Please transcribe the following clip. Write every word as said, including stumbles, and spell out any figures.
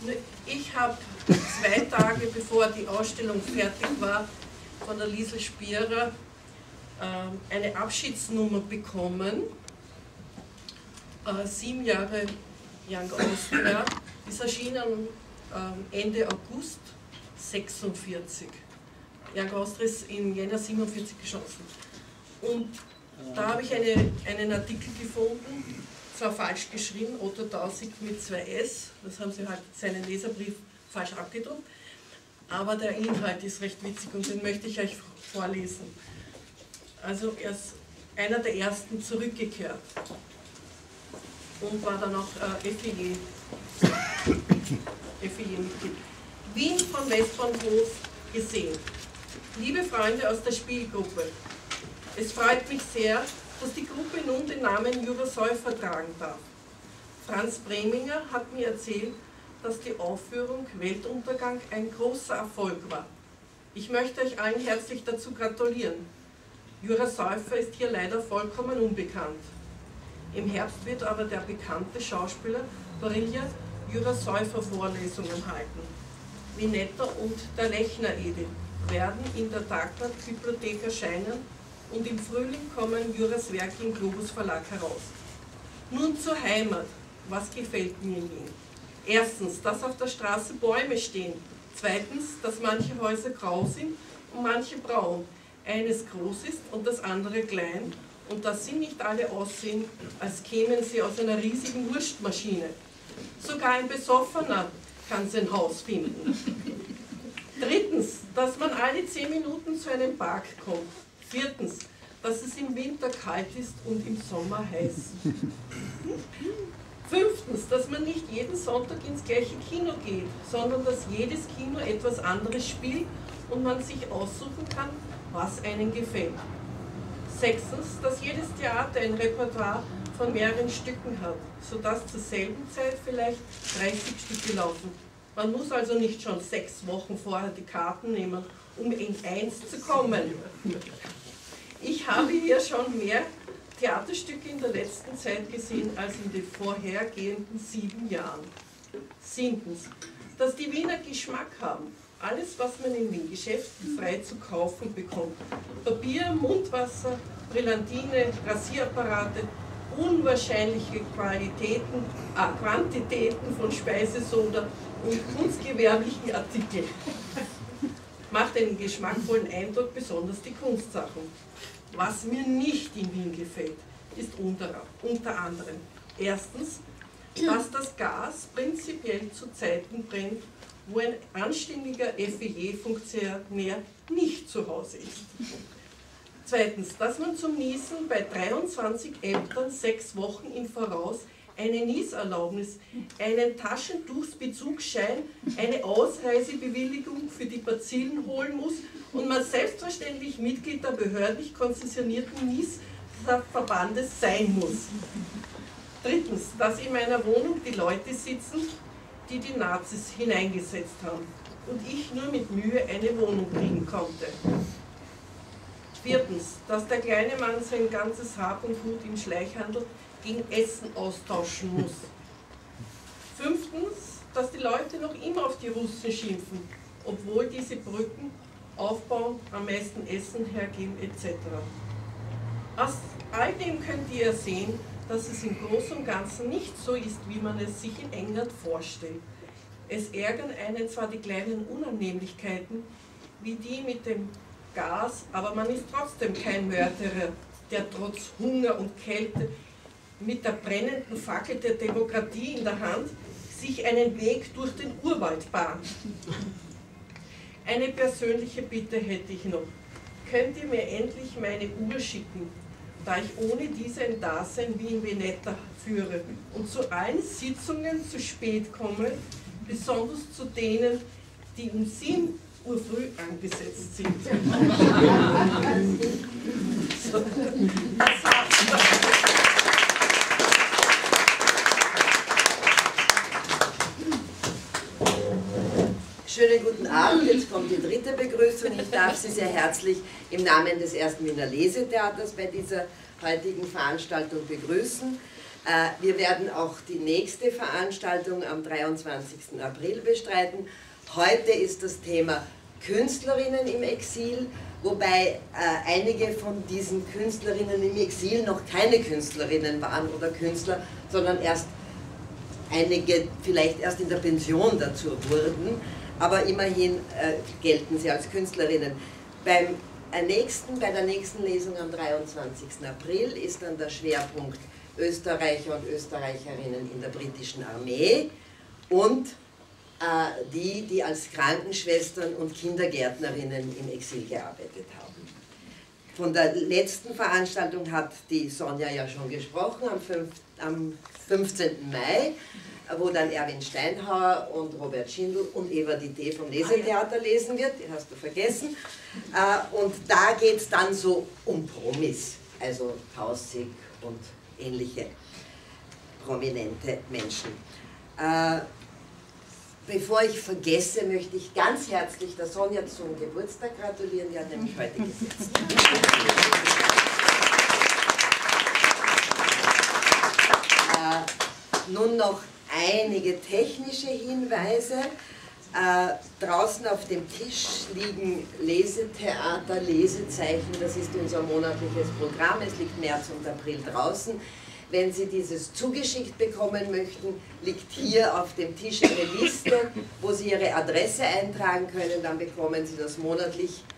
Ich habe zwei Tage bevor die Ausstellung fertig war von der Liesl Spierer eine Abschiedsnummer bekommen. Sieben Jahre Young Austria, ist erschienen Ende August sechsundvierzig. Young Austria ist im Jänner siebenundvierzig geschossen. Und da habe ich eine, einen Artikel gefunden, zwar falsch geschrieben, Otto Tausig mit zwei S, das haben sie halt seinen Leserbrief falsch abgedruckt, aber der Inhalt ist recht witzig und den möchte ich euch vorlesen. Also er ist einer der ersten zurückgekehrt und war dann auch äh, F I E-Mitglied. Wien von Westbahnhof gesehen. Liebe Freunde aus der Spielgruppe, es freut mich sehr, dass die Gruppe nun den Namen Jura Säufer tragen darf. Franz Breminger hat mir erzählt, dass die Aufführung Weltuntergang ein großer Erfolg war. Ich möchte euch allen herzlich dazu gratulieren. Jura Säufer ist hier leider vollkommen unbekannt. Im Herbst wird aber der bekannte Schauspieler Brilja Jura Säufer Vorlesungen halten. Vinetta und der Lechner Edith werden in der Dagmar-Bibliothek erscheinen und im Frühling kommen Juras Werke im Globus Verlag heraus. Nun zur Heimat. Was gefällt mir in Wien? Erstens, dass auf der Straße Bäume stehen. Zweitens, dass manche Häuser grau sind und manche braun. Eines groß ist und das andere klein. Und dass sie nicht alle aussehen, als kämen sie aus einer riesigen Wurstmaschine. Sogar ein Besoffener kann sein Haus finden. Drittens, dass man alle zehn Minuten zu einem Park kommt. Viertens, dass es im Winter kalt ist und im Sommer heiß. Fünftens, dass man nicht jeden Sonntag ins gleiche Kino geht, sondern dass jedes Kino etwas anderes spielt und man sich aussuchen kann, was einem gefällt. Sechstens, dass jedes Theater ein Repertoire von mehreren Stücken hat, sodass zur selben Zeit vielleicht dreißig Stücke laufen. Man muss also nicht schon sechs Wochen vorher die Karten nehmen, um in eins zu kommen. Ich habe hier schon mehr Theaterstücke in der letzten Zeit gesehen als in den vorhergehenden sieben Jahren. Siebtens, dass die Wiener Geschmack haben. Alles, was man in den Geschäften frei zu kaufen bekommt. Papier, Mundwasser, Brillantine, Rasierapparate, unwahrscheinliche Qualitäten, äh, Quantitäten von Speisesoda und kunstgewerblichen Artikeln. Macht einen geschmackvollen Eindruck, besonders die Kunstsachen. Was mir nicht in Wien gefällt, ist unter, unter anderem erstens, dass das Gas prinzipiell zu Zeiten brennt, wo ein anständiger F I E-Funktionär nicht zu Hause ist. Zweitens, dass man zum Niesen bei dreiundzwanzig Ämtern sechs Wochen im Voraus eine Nieserlaubnis, einen Taschentuchsbezugsschein, eine Ausreisebewilligung für die Bazillen holen muss und man selbstverständlich Mitglied der behördlich konzessionierten Niesverbandes sein muss. Drittens, dass in meiner Wohnung die Leute sitzen, die die Nazis hineingesetzt haben und ich nur mit Mühe eine Wohnung kriegen konnte. Viertens, dass der kleine Mann sein ganzes Hab und Gut im Schleichhandel gegen Essen austauschen muss. Fünftens, dass die Leute noch immer auf die Russen schimpfen, obwohl diese Brücken aufbauen, am meisten Essen hergeben et cetera. Aus all dem könnt ihr sehen, dass es im Großen und Ganzen nicht so ist, wie man es sich in England vorstellt. Es ärgern einen zwar die kleinen Unannehmlichkeiten, wie die mit dem Gas, aber man ist trotzdem kein Mörderer, der trotz Hunger und Kälte mit der brennenden Fackel der Demokratie in der Hand sich einen Weg durch den Urwald bahnt. Eine persönliche Bitte hätte ich noch. Könnt ihr mir endlich meine Uhr schicken, da ich ohne diese ein Dasein wie in Vinetta führe und zu allen Sitzungen zu spät komme, besonders zu denen, die um sieben Uhr früh angesetzt sind. So, das war's. Schönen guten Abend, jetzt kommt die dritte Begrüßung. Ich darf Sie sehr herzlich im Namen des ersten Wiener Lesetheaters bei dieser heutigen Veranstaltung begrüßen. Wir werden auch die nächste Veranstaltung am dreiundzwanzigsten April bestreiten. Heute ist das Thema Künstlerinnen im Exil, wobei äh, einige von diesen Künstlerinnen im Exil noch keine Künstlerinnen waren oder Künstler, sondern erst einige vielleicht erst in der Pension dazu wurden, aber immerhin äh, gelten sie als Künstlerinnen. Beim äh, nächsten, bei der nächsten Lesung am dreiundzwanzigsten April ist dann der Schwerpunkt Österreicher und Österreicherinnen in der britischen Armee und äh, die, die als Krankenschwestern und Kindergärtnerinnen im Exil gearbeitet haben. Von der letzten Veranstaltung hat die Sonja ja schon gesprochen, am, fünf, am fünfzehnten Mai, wo dann Erwin Steinhauer und Robert Schindl und Eva Dité vom Lesetheater lesen wird, die hast du vergessen. Äh, und da geht es dann so um Promis, also Taussig und ähnliche prominente Menschen. Äh, bevor ich vergesse, möchte ich ganz herzlich der Sonja zum Geburtstag gratulieren, die hat nämlich heute gesetzt. äh, nun noch einige technische Hinweise. Äh, draußen auf dem Tisch liegen Lesetheater, Lesezeichen, das ist unser monatliches Programm, es liegt März und April draußen. Wenn Sie dieses zugeschickt bekommen möchten, liegt hier auf dem Tisch eine Liste, wo Sie Ihre Adresse eintragen können, dann bekommen Sie das monatlich